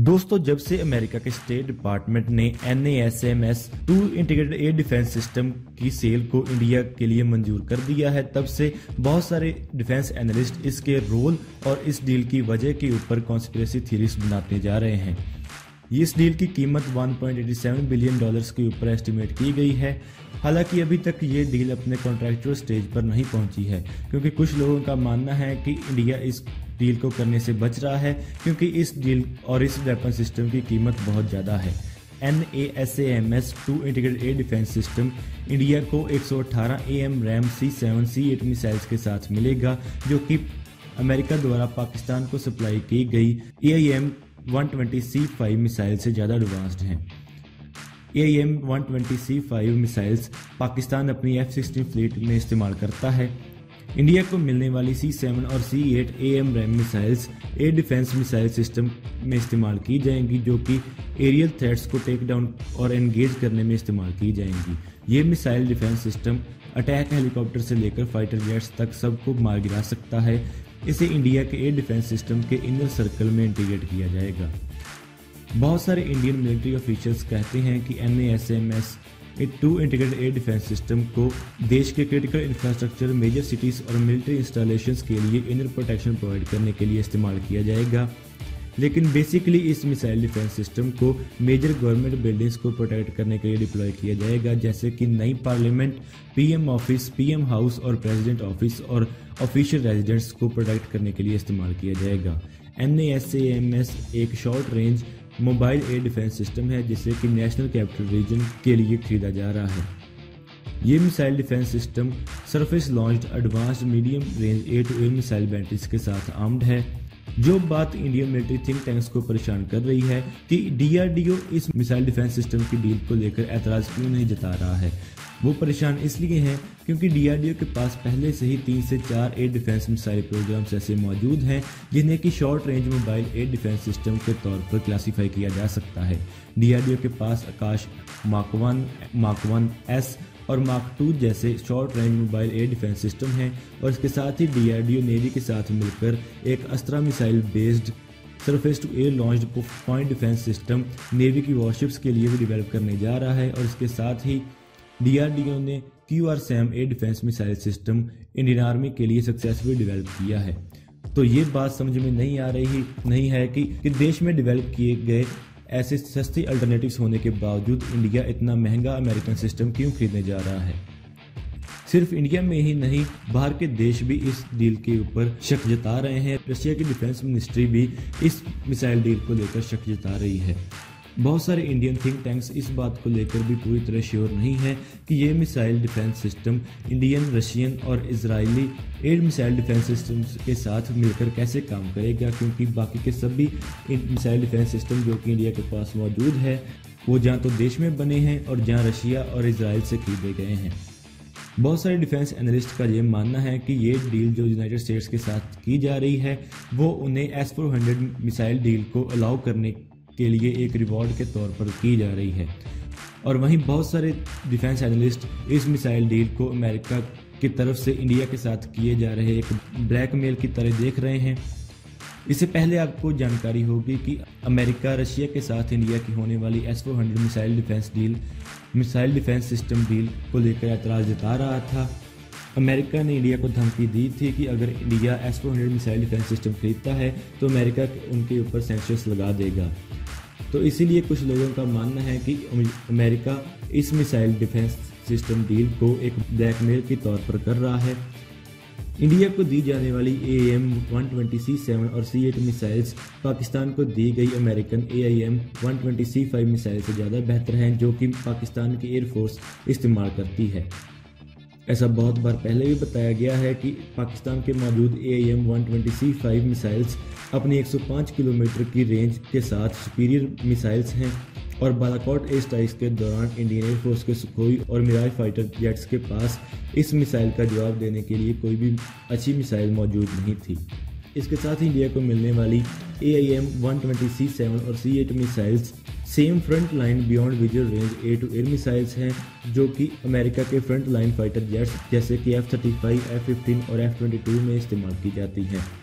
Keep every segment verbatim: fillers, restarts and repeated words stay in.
दोस्तों, जब से अमेरिका के स्टेट डिपार्टमेंट ने NASAMS two integrated air defence system की सेल को इंडिया के लिए मंजूर कर दिया है, तब से बहुत सारे डिफेंस एनालिस्ट इसके रोल और इस डील की वजह के ऊपर कॉन्स्पिरेसी थ्योरीज बनाते जा रहे हैं। इस डील की कीमत one point eight seven billion dollars के ऊपर एस्टिमेट की गई है। हालांकि अभी तक ये डील अपने कॉन्ट्रैक्चुअल स्टेज पर नहीं पहुंची है, क्योंकि कुछ लोगों का मानना है कि इंडिया इस डील को करने से बच रहा है क्योंकि इस डील और इस वेपन सिस्टम की कीमत बहुत ज़्यादा है। NASAMS two integrated air defence system India को एक सौ अठारह AMRAAM C seven C eight missiles के साथ मिलेगा, जो कि अमेरिका द्वारा पाकिस्तान को सप्लाई की गई A I am one twenty C five missile से ज़्यादा एडवांस्ड हैं। ए I am one twenty C five मिसाइल्स पाकिस्तान अपनी एफ सिक्सटीन फ्लीट में इस्तेमाल करता है। इंडिया को मिलने वाली सी सेवन और C eight AMRAAM missiles air defence missile system में इस्तेमाल की जाएंगी, जो कि एरियल थ्रेट्स को टेक डाउन और एंगेज करने में इस्तेमाल की जाएंगी। ये missile defence system attack helicopter से लेकर फाइटर जेट्स तक सबको मार गिरा सकता है। इसे इंडिया के एयर डिफेंस सिस्टम के इनर सर्कल में इंटीग्रेट किया जाएगा। बहुत सारे इंडियन मिलिट्री ऑफिशियल्स कहते हैं कि NASAMS two integrated air defence system को देश के क्रिटिकल इंफ्रास्ट्रक्चर, मेजर सिटीज और मिलिट्री इंस्टॉलेशंस के लिए इनर प्रोटेक्शन प्रोवाइड करने के लिए इस्तेमाल किया जाएगा। लेकिन बेसिकली इस मिसाइल डिफेंस सिस्टम को मेजर गवर्नमेंट बिल्डिंग्स को प्रोटेक्ट करने के लिए डिप्लॉय किया जाएगा, जैसे कि नई parliament, PM office, PM house और प्रेसिडेंट ऑफिस और ऑफिशियल रेजिडेंट्स को प्रोटेक्ट करने के लिए इस्तेमाल किया जाएगा। नासम्स एक short range mobile air defence system है, जिसे कि नेशनल कैपिटल रीजन के लिए खरीदा जा रहा है। ये missile defence system surface launched advanced medium range air to air missile batteries के साथ आर्म्ड है। जो बात इंडियन मिलिट्री थिंक टैंक्स को परेशान कर रही है कि डी आर डी ओ इस मिसाइल डिफेंस सिस्टम की डील को लेकर एतराज क्यों नहीं जता रहा है। वो परेशान इसलिए हैं क्योंकि डी आर डी ओ के पास पहले से ही तीन से चार एयर डिफेंस मिसाइल प्रोग्राम्स ऐसे मौजूद हैं जिन्हें कि short range mobile air defence system के तौर पर क्लासीफाई किया जा सकता है। डी आर डी ओ के पास Akash mark one, mark one S और मार्क टू जैसे short range mobile air defence system हैं, और इसके साथ ही D R D O navy के साथ मिलकर एक Astra missile based surface to air launched point defence system navy की वॉरशिप्स के लिए भी डेवलप करने जा रहा है। और इसके साथ ही डी आर डी ओ ने Q R SAM air defence missile system Indian army के लिए सक्सेसफुली डेवलप किया है। तो ये बात समझ में नहीं आ रही नहीं है कि, कि देश में डेवलप किए गए ऐसे सस्ती अल्टरनेटिव्स होने के बावजूद इंडिया इतना महंगा अमेरिकन सिस्टम क्यों खरीदने जा रहा है। सिर्फ इंडिया में ही नहीं, बाहर के देश भी इस डील के ऊपर शक जता रहे हैं। रशिया की डिफेंस मिनिस्ट्री भी इस मिसाइल डील को लेकर शक जता रही है। बहुत सारे इंडियन थिंक टैंक्स इस बात को लेकर भी पूरी तरह श्योर नहीं है कि ये missile defence system Indian, Russian और Israeli air missile defence systems के साथ मिलकर कैसे काम करेगा, क्योंकि बाकी के सभी मिसाइल डिफेंस सिस्टम जो कि इंडिया के पास मौजूद है वो जहाँ तो देश में बने हैं और जहाँ रशिया और इजराइल से खरीदे गए हैं। बहुत सारे डिफेंस एनालिस्ट का ये मानना है कि ये डील जो यूनाइटेड स्टेट्स के साथ की जा रही है वो उन्हें S four hundred missile deal को अलाउ करने के लिए एक रिवॉर्ड के तौर पर की जा रही है। और वहीं बहुत सारे डिफेंस एनालिस्ट इस मिसाइल डील को अमेरिका की तरफ से इंडिया के साथ किए जा रहे एक ब्लैकमेल की तरह देख रहे हैं। इससे पहले आपको जानकारी होगी कि अमेरिका रशिया के साथ इंडिया की होने वाली S four hundred missile defence deal missile defence system deal को लेकर एतराज़ जता रहा था। अमेरिका ने इंडिया को धमकी दी थी कि अगर India S four hundred missile defence system खरीदता है तो अमेरिका उनके ऊपर सैंक्शंस लगा देगा। तो इसीलिए कुछ लोगों का मानना है कि अमेरिका इस मिसाइल डिफेंस सिस्टम डील को एक ब्लैकमेल के तौर पर कर रहा है। इंडिया को दी जाने वाली A I am one twenty C seven और सी एट मिसाइल्स पाकिस्तान को दी गई American A I am one twenty C five missile से ज़्यादा बेहतर हैं, जो कि पाकिस्तान की एयरफोर्स इस्तेमाल करती है। ऐसा बहुत बार पहले भी बताया गया है कि पाकिस्तान के मौजूद A I am one twenty C five missiles अपनी एक सौ पाँच किलोमीटर की रेंज के साथ सुपीरियर मिसाइल्स हैं, और बालाकोट एयर स्ट्राइक्स के दौरान इंडियन एयरफोर्स के सुखोई और मिराज फाइटर जेट्स के पास इस मिसाइल का जवाब देने के लिए कोई भी अच्छी मिसाइल मौजूद नहीं थी। इसके साथ ही इंडिया को मिलने वाली A I am one twenty C seven और C eight missiles same front line beyond visual range air to air missiles हैं, जो कि अमेरिका के फ्रंट लाइन फाइटर जेट्स जैसे कि F thirty five, F fifteen और एफ ट्वेंटी टू में इस्तेमाल की जाती हैं।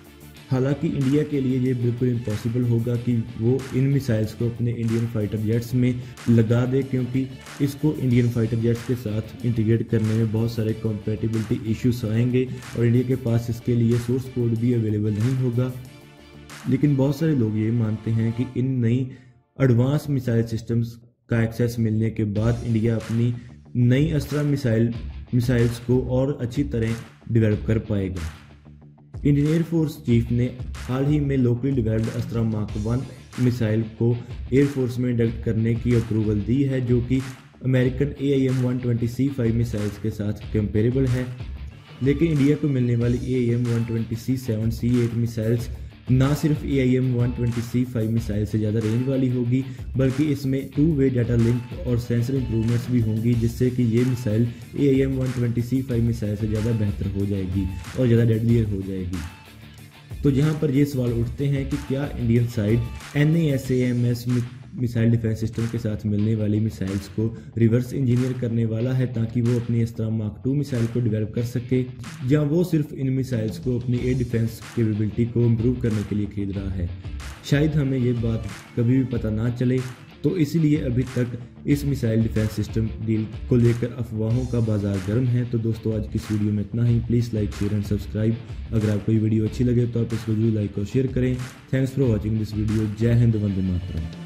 हालांकि इंडिया के लिए ये बिल्कुल इम्पॉसिबल होगा कि वो इन मिसाइल्स को अपने इंडियन फाइटर जेट्स में लगा दे, क्योंकि इसको इंडियन फाइटर जेट्स के साथ इंटीग्रेट करने में बहुत सारे कॉम्पैटिबिलिटी इश्यूज आएंगे और इंडिया के पास इसके लिए सोर्स कोड भी अवेलेबल नहीं होगा। लेकिन बहुत सारे लोग ये मानते हैं कि इन नई एडवांस मिसाइल सिस्टम्स का एक्सेस मिलने के बाद इंडिया अपनी नई अस्त्रा मिसाइल मिसाइल्स को और अच्छी तरह डेवलप कर पाएगा। इंडियन एयरफोर्स चीफ ने हाल ही में locally developed Astra mark one missile को एयरफोर्स में इंडक्ट करने की अप्रूवल दी है, जो कि American A I am one twenty C five missiles के साथ कंपेरेबल है। लेकिन इंडिया को मिलने वाली A I am one twenty C seven C eight missiles ना सिर्फ A I am one twenty C five missile से ज़्यादा रेंज वाली होगी, बल्कि इसमें टू वे डाटा लिंक और सेंसर इंप्रूवमेंट्स भी होंगी, जिससे कि ये missile A I am one twenty C five missile से ज़्यादा बेहतर हो जाएगी और ज़्यादा डेडलियर हो जाएगी। तो यहाँ पर ये सवाल उठते हैं कि क्या Indian side N A S A M S missile defence system के साथ मिलने वाली मिसाइल्स को रिवर्स इंजीनियर करने वाला है ताकि वो अपनी अस्त्रा मार्क टू मिसाइल को डेवलप कर सके, या वो सिर्फ इन मिसाइल्स को अपनी एयर डिफेंस कैपेबिलिटी को इम्प्रूव करने के लिए खरीद रहा है। शायद हमें ये बात कभी भी पता ना चले, तो इसीलिए अभी तक इस मिसाइल डिफेंस सिस्टम डील को लेकर अफवाहों का बाजार गर्म है। तो दोस्तों आज की इस वीडियो में इतना ही। Please like share and subscribe. अगर आपको ये वीडियो अच्छी लगे तो आप इसको जरूर लाइक और शेयर करें। Thanks for watching this video. जय हिंद, वंदे मातरम।